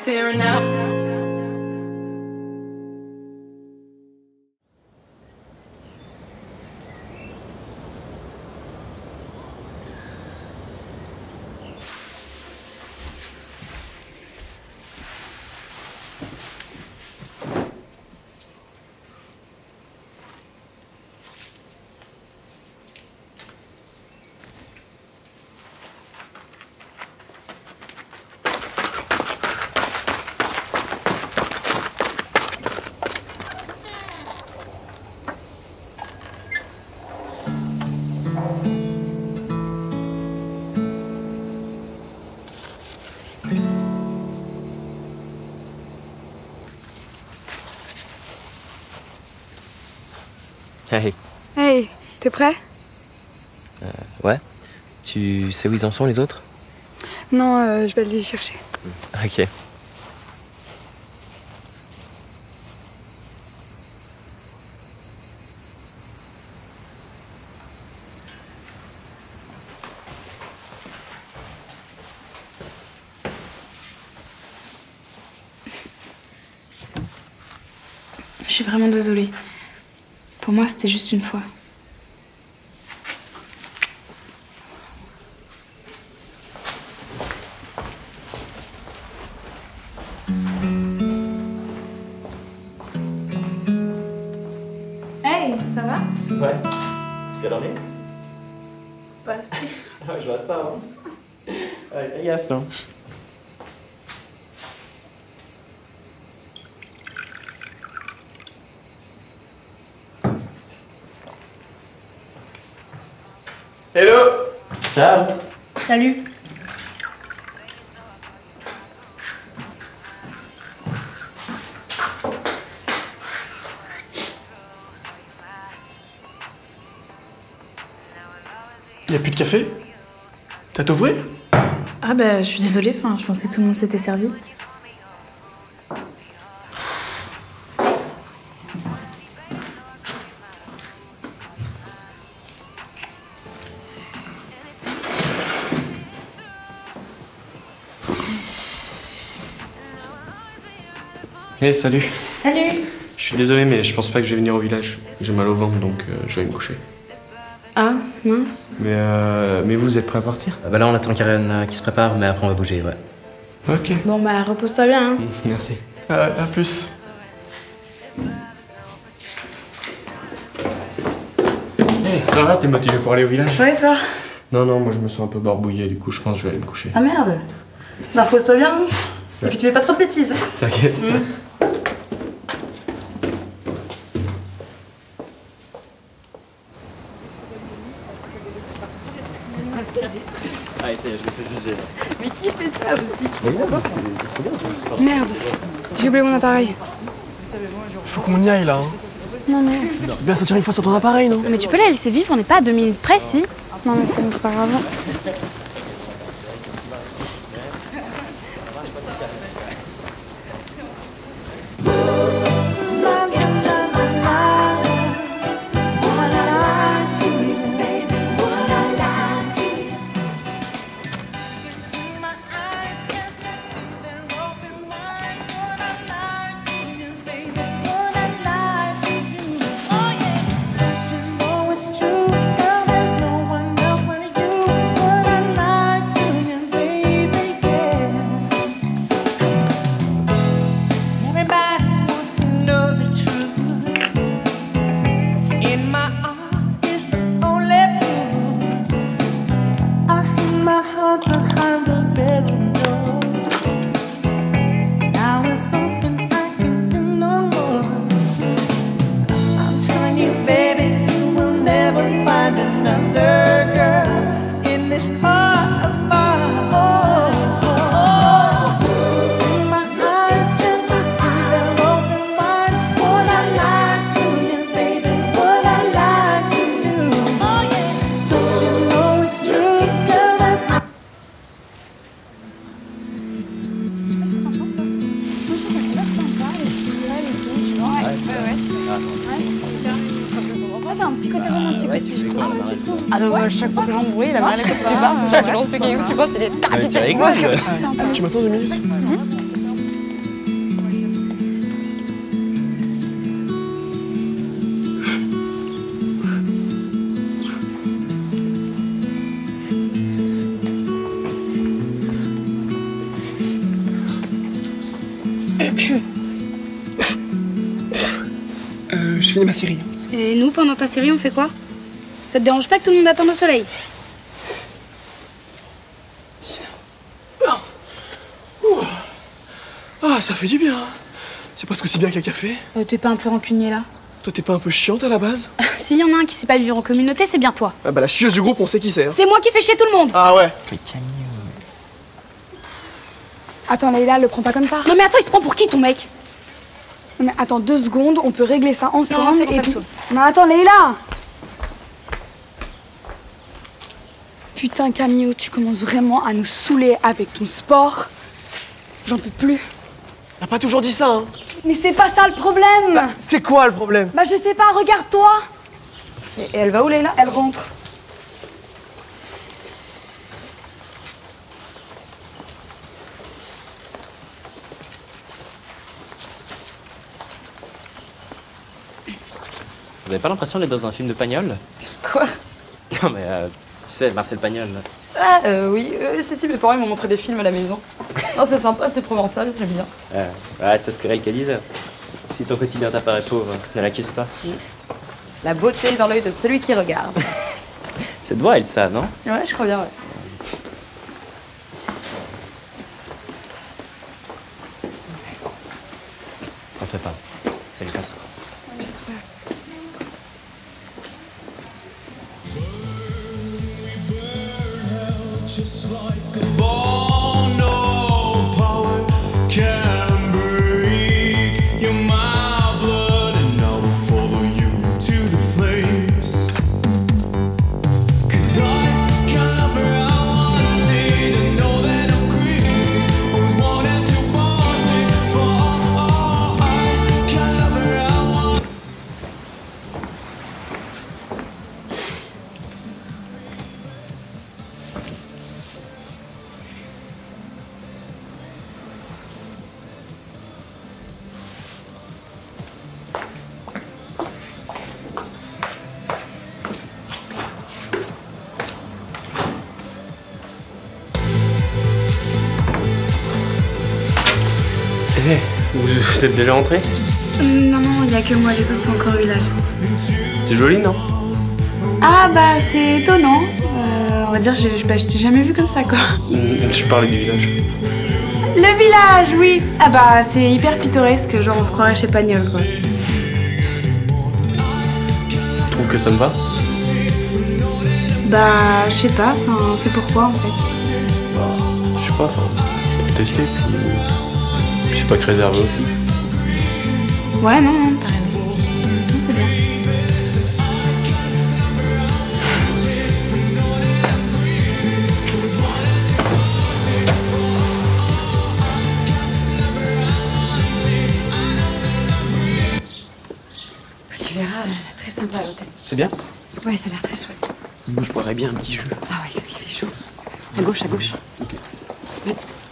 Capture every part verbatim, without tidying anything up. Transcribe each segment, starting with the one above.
tearing out. Hey. Hey, t'es prêt? Euh, ouais. Tu sais où ils en sont, les autres? Non, euh, je vais aller les chercher. Ok. Je suis vraiment désolée. Pour moi, c'était juste une fois. Hey, ça va? Ouais. Tu as dormi? Pas assez. Ah, je vois ça, hein. Ouais, fais gaffe, hein. Hello! Ciao! Salut. Y'a plus de café? T'as tout pris? Ah bah, je suis désolée, enfin, je pensais que tout le monde s'était servi. Hey, salut. Salut. Je suis désolé, mais je pense pas que je vais venir au village. J'ai mal au ventre, donc euh, je vais me coucher. Ah, mince. Mais euh, mais vous êtes prêts à partir? Ah bah là, on attend Karen euh, qui se prépare, mais après, on va bouger, ouais. Ok. Bon bah, repose-toi bien, hein. Merci. À, à plus. Hey, ça va? T'es motivé pour aller au village? Ouais, toi? Non, non, moi je me sens un peu barbouillé, du coup je pense que je vais aller me coucher. Ah merde. Bah, repose-toi bien. Et puis tu fais pas trop de bêtises. T'inquiète. Mmh. Ah, ça y est, je me fais juger. Mais qui fait ça aussi? Merde, j'ai oublié mon appareil. Faut qu'on y aille là. Hein. Non, mais... Bien sortir une fois sur ton appareil, non? Mais tu peux la laisser vivre, on n'est pas à deux minutes près, si? Non, mais c'est bon, c'est pas grave. T'as un petit côté romantique aussi, je trouve. Ah bah ouais, chaque fois que j'embrouille, la marée qui part, tu lances le caillou, tu portes, c'est des tac, tu t'exploses. Tu m'attends deux minutes? Euh, je finis ma série. Et nous, pendant ta série, on fait quoi? Ça te dérange pas que tout le monde attende au soleil? Ah, ça fait du bien. C'est presque aussi bien qu'un café. euh, T'es pas un peu rancunier là? Toi, t'es pas un peu chiante à la base? S'il y en a un qui sait pas vivre en communauté, c'est bien toi. Ah bah la chieuse du groupe, on sait qui c'est. Hein. C'est moi qui fais chier tout le monde. Ah ouais. Mais Camille... Attends, Leïla, le prends pas comme ça. Non mais attends, il se prend pour qui ton mec? Non mais attends, deux secondes, on peut régler ça ensemble. Non, c'est bon, et ça me puis... saoule. Mais attends, Leïla. Putain, Camille, tu commences vraiment à nous saouler avec ton sport. J'en peux plus. T'as pas toujours dit ça, hein? Mais c'est pas ça le problème. Bah, c'est quoi le problème? Bah je sais pas, regarde-toi. Et, et elle va où, Leïla? Elle rentre. Vous avez pas l'impression d'être dans un film de Pagnol? Quoi? Non mais, euh, tu sais, Marcel Pagnol. là. Ah, euh, oui, euh, si, si, mes parents ils m'ont montré des films à la maison. Non, c'est sympa, c'est provençal, j'aime bien. Euh, ouais, c'est ce que Relka disait. Si ton quotidien t'apparaît pauvre, ne l'accuse pas. La beauté dans l'œil de celui qui regarde. C'est de moi, Elsa, non? Ouais, je crois bien, ouais. T'en fais pas. Ça lui passera. J'espère. Vous, vous êtes déjà rentrés? Non, non, il y a que moi, les autres sont encore au village. C'est joli, non? Ah bah c'est étonnant. Euh, on va dire, j'ai- bah, je t'ai jamais vu comme ça quoi. Je parlais du village. Le village, oui. Ah bah c'est hyper pittoresque, genre on se croirait chez Pagnol quoi. Tu trouves que ça me va? Bah je sais pas, enfin c'est pourquoi en fait. Je sais pas, enfin, pour tester, puis... Je suis pas que réservé aux filles. Ouais non, non, t'as raison. Non, c'est bien. Tu verras, elle est très sympa à l'hôtel. C'est bien? Ouais, ça a l'air très chouette. Moi, je boirais bien un petit jus. Ah ouais, qu'est-ce qu'il fait chaud. À gauche, à gauche. Ok. Oui.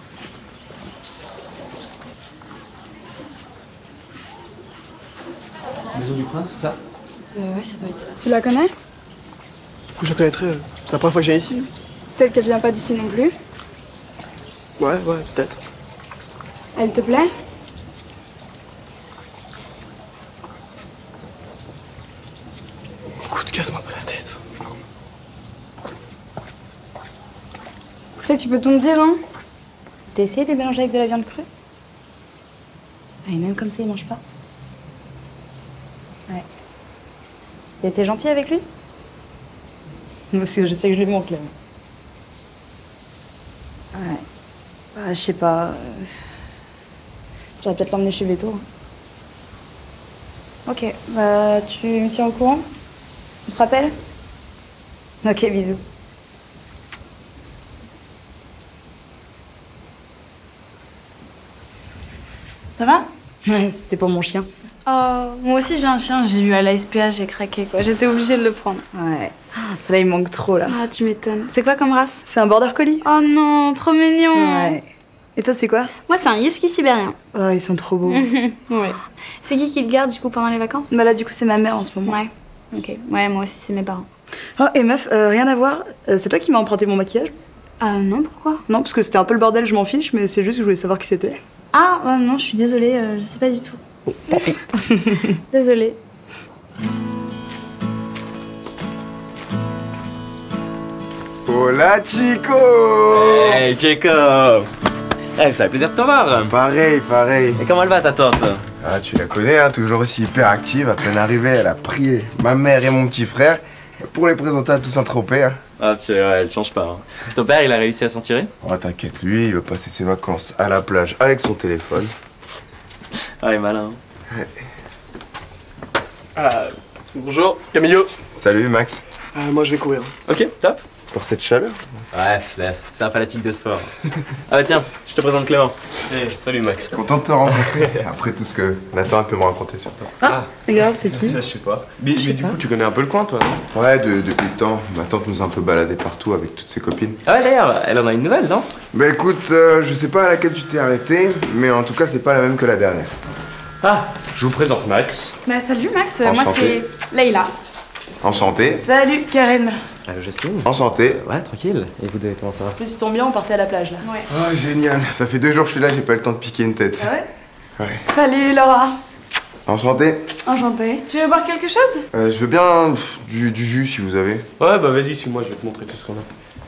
Maison du Prince, c'est ça? Euh, ouais, ça doit être ça. Tu la connais? Du coup, je la connaîtrais. euh, C'est la première fois que je viens ici. Peut-être qu'elle vient pas d'ici non plus. Ouais, ouais, peut-être. Elle te plaît? Écoute, casse-moi pas la tête. Tu sais, tu peux tout me dire, hein? T'as essayé de les mélanger avec de la viande crue? Ah, et même comme ça, ils mangent pas. Ouais. T'as été gentil avec lui? Parce que je sais que je lui manque, là. Ouais. Bah, je sais pas. euh, J'aurais peut-être l'emmener chez Veto. Ok, bah tu me tiens au courant? On se rappelle? Ok, bisous. Ça va? Ouais, c'était pour mon chien. Oh, moi aussi j'ai un chien, j'ai eu à la S P A, j'ai craqué quoi. J'étais obligée de le prendre. Ouais. Là, il manque trop, là. Ah, tu m'étonnes. C'est quoi comme race? C'est un border collie. Oh non, trop mignon. Ouais. Et toi, c'est quoi? Moi, c'est un husky sibérien. Oh, ils sont trop beaux. Ouais. C'est qui qui le garde du coup pendant les vacances? Bah là, du coup, c'est ma mère en ce moment. Ouais. Ok. Ouais, moi aussi, c'est mes parents. Oh, et meuf, euh, rien à voir. Euh, c'est toi qui m'as emprunté mon maquillage? Ah non, pourquoi? Non, parce que c'était un peu le bordel, je m'en fiche, mais c'est juste que je voulais savoir qui c'était. Ah, ouais, non, je suis désolée, euh, je sais pas du tout. Tant pis. Désolée. Hola, chico. Hey, Jacob. Eh, ça fait plaisir de te voir. Pareil, pareil. Et comment elle va, ta tante? Ah, tu la connais, hein, toujours aussi hyper active. À peine arrivée, elle a prié ma mère et mon petit frère pour les présenter à tous Saint-Tropez. Hein. Ah, tu ouais, elle change pas. Hein. Ton père, il a réussi à s'en tirer? Oh, t'inquiète, lui, il va passer ses vacances à la plage avec son téléphone. Ah, il est malin. Ouais. Ah, bonjour, Camillo. Salut, Max. Ah, moi, je vais courir. Ok, top. Pour cette chaleur? Bref, laisse. C'est un fanatique de sport. Ah bah tiens, je te présente Clément. Hey, salut Max. Content de te rencontrer, après tout ce que Nathan a pu me raconter sur toi. Ah, regarde, c'est qui? Je sais pas. Mais, mais du coup, tu connais un peu le coin, toi, non? Ouais, de- depuis le temps, ma tante nous a un peu baladé partout avec toutes ses copines. Ah ouais, d'ailleurs, elle en a une nouvelle, non? Bah écoute, euh, je sais pas à laquelle tu t'es arrêté, mais en tout cas, c'est pas la même que la dernière. Ah, je vous présente Max. Bah salut Max, moi Enchanté. c'est Leïla. Enchanté. Salut, Karen. Allô, Justine. Enchanté. Ouais, tranquille. Et vous deux, comment ça va? Plus tombe bien, on partait à la plage là. Ouais. Oh, génial. Ça fait deux jours que je suis là, j'ai pas eu le temps de piquer une tête. Ah ouais? Ouais. Salut Laura. Enchanté. Enchantée. Tu veux boire quelque chose? Euh, je veux bien pff, du, du jus si vous avez. Ouais, bah vas-y, suis-moi, je vais te montrer tout ce qu'on a.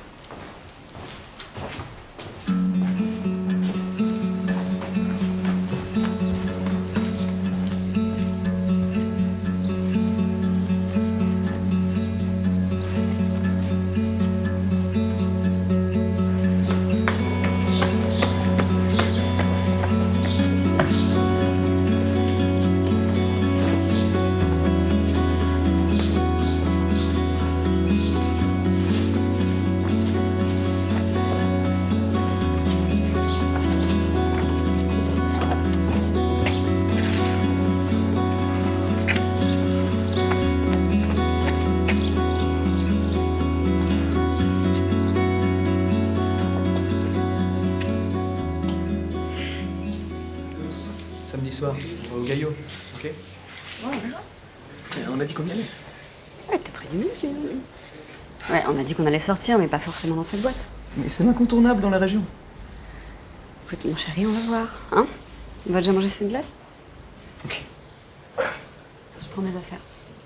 Samedi soir, on va au Gaillot, ok? Ouais, on a dit qu'on y allait. Ouais, t'es près du musée. Ouais, on a dit qu'on allait sortir, mais pas forcément dans cette boîte. Mais c'est l'incontournable dans la région. Écoute, mon chéri, on va voir. Hein? On va déjà manger cette glace? Ok. Je prends mes affaires.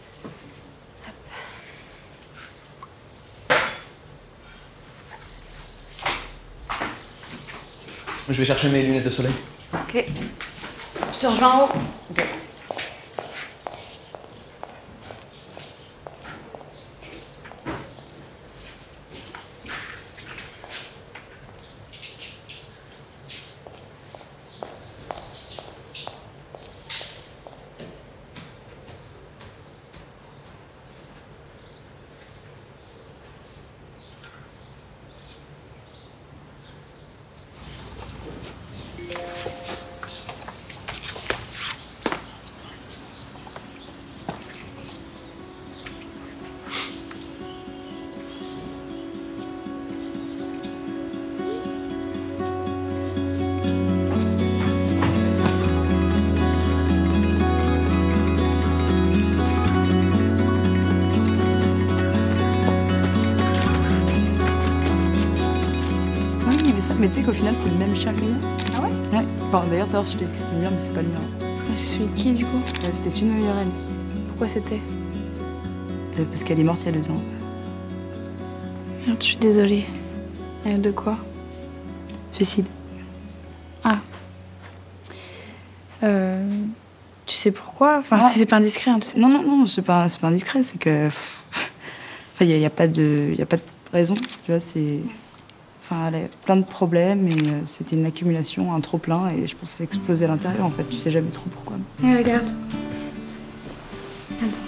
Je vais chercher mes lunettes de soleil. Ok. Je te rejoins en haut. Ok. Mais tu sais qu'au final, c'est le même chien que le mien. Ah ouais? Ouais. Enfin, d'ailleurs, tout à l'heure, je t'ai dit que c'était le mien, mais c'est pas le mien. Mais c'est celui de qui du coup? Euh, C'était celui de ma meilleure amie. Pourquoi c'était? Euh, Parce qu'elle est morte il y a deux ans. Merde, je suis désolée. Euh, de quoi? Suicide. Ah. Euh, tu sais pourquoi? Enfin, Ah. si c'est pas indiscret, hein, tu sais. Non, non, non, c'est pas, c'est pas indiscret, c'est que. pff, Enfin, il n'y a, y a pas de y a pas de raison, tu vois, c'est. Enfin, elle a plein de problèmes et euh, c'était une accumulation, un trop-plein, et je pense que c'est explosé à l'intérieur en fait, tu sais jamais trop pourquoi. Eh, regarde. Attends.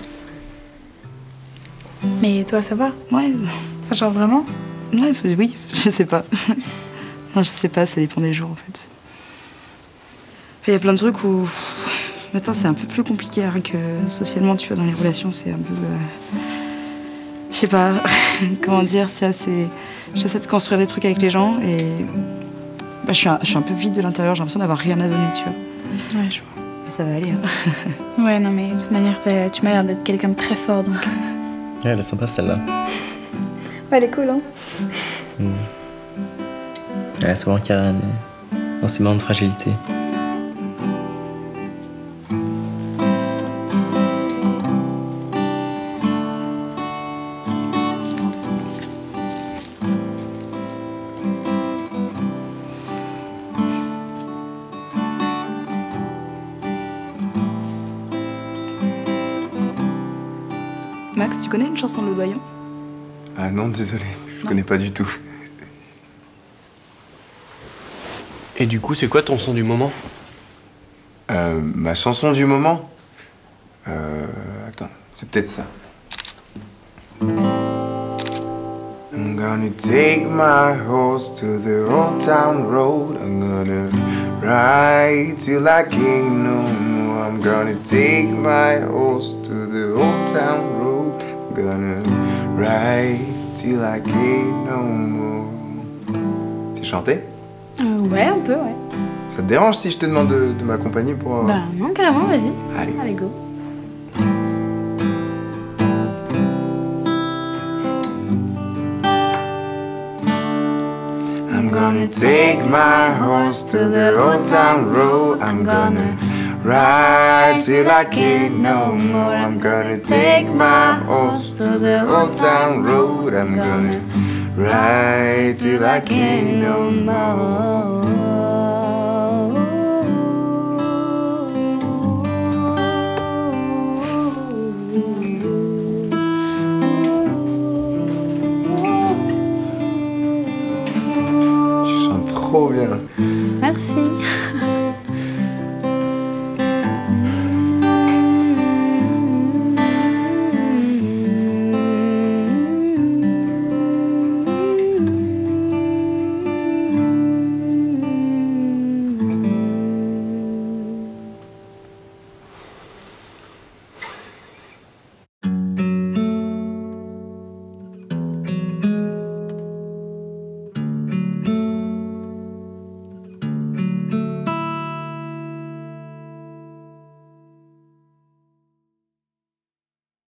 Mais toi, ça va? Ouais, Enfin, genre vraiment? ouais, faut- oui, je sais pas. Non, je sais pas, ça dépend des jours en fait. Il y a plein de trucs où. pff, Maintenant, c'est un peu plus compliqué hein, que socialement, tu vois, dans les relations, c'est un peu. euh, Je sais pas, comment dire, tu vois, c'est. J'essaie de construire des trucs avec les gens et. Bah, je, suis un, je suis un peu vide de l'intérieur, j'ai l'impression d'avoir rien à donner, tu vois. Ouais, je vois. Mais ça va aller, hein. Ouais, non, mais de toute manière, t'as- tu m'as l'air d'être quelqu'un de très fort, donc. euh. Ouais, elle est sympa celle-là. Ouais, elle est cool, hein? Ouais, c'est bon, Karen. dans ces moments de fragilité. Max, tu connais une chanson de Le Doyen? Ah non, désolé, je Non. connais pas du tout. Et du coup, c'est quoi ton son du moment? Euh, ma chanson du moment? Euh... Attends, c'est peut-être ça. I'm gonna take my horse to the old town road. I'm gonna ride till I can't no more. I'm gonna take my horse to the old town road. I'm gonna ride till I can't no more. C'est chanté? Euh, ouais, un peu, ouais. Ça te dérange si je te demande de, de m'accompagner pour... euh, Bah non, carrément, vas-y. Allez. Allez, go. I'm gonna take my horse to the old town road. I'm gonna ride till I can't no more. I'm gonna take my horse to the old town road. I'm gonna ride till I can't no more. Tu chantes trop bien. Merci.